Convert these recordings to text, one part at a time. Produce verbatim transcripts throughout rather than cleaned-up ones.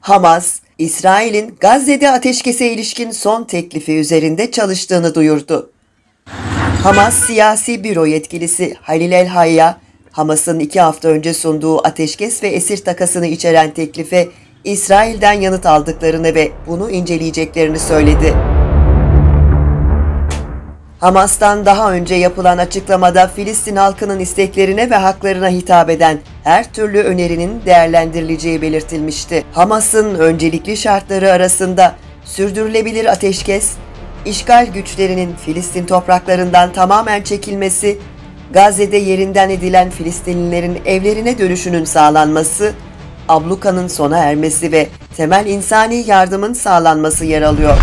Hamas, İsrail'in Gazze'de ateşkese ilişkin son teklifi üzerinde çalıştığını duyurdu. Hamas Siyasi Büro yetkilisi Halil El-Hayya, Hamas'ın iki hafta önce sunduğu ateşkes ve esir takasını içeren teklife İsrail'den yanıt aldıklarını ve bunu inceleyeceklerini söyledi. Hamas'tan daha önce yapılan açıklamada Filistin halkının isteklerine ve haklarına hitap eden her türlü önerinin değerlendirileceği belirtilmişti. Hamas'ın öncelikli şartları arasında sürdürülebilir ateşkes, işgal güçlerinin Filistin topraklarından tamamen çekilmesi, Gazze'de yerinden edilen Filistinlilerin evlerine dönüşünün sağlanması, ablukanın sona ermesi ve temel insani yardımın sağlanması yer alıyor.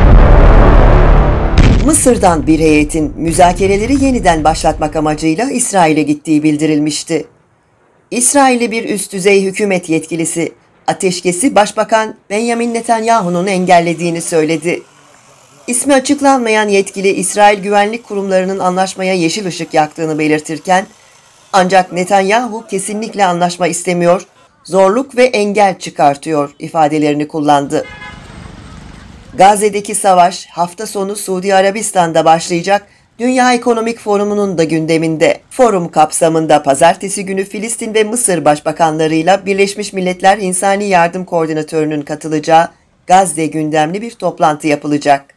Mısır'dan bir heyetin müzakereleri yeniden başlatmak amacıyla İsrail'e gittiği bildirilmişti. İsrailli bir üst düzey hükümet yetkilisi, ateşkesi Başbakan Benjamin Netanyahu'nun engellediğini söyledi. İsmi açıklanmayan yetkili İsrail güvenlik kurumlarının anlaşmaya yeşil ışık yaktığını belirtirken, ancak Netanyahu kesinlikle anlaşma istemiyor, zorluk ve engel çıkartıyor ifadelerini kullandı. Gazze'deki savaş hafta sonu Suudi Arabistan'da başlayacak Dünya Ekonomik Forumu'nun da gündeminde. Forum kapsamında pazartesi günü Filistin ve Mısır başbakanlarıyla Birleşmiş Milletler İnsani Yardım Koordinatörü'nün katılacağı Gazze gündemli bir toplantı yapılacak.